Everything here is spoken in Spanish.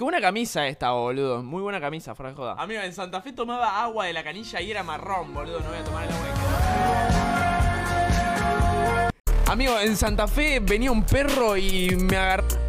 qué buena camisa esta, boludo. Muy buena camisa, fuera de joda. Amigo, en Santa Fe tomaba agua de la canilla y era marrón, boludo. No voy a tomar el agua de... Amigo, en Santa Fe venía un perro y me agarró.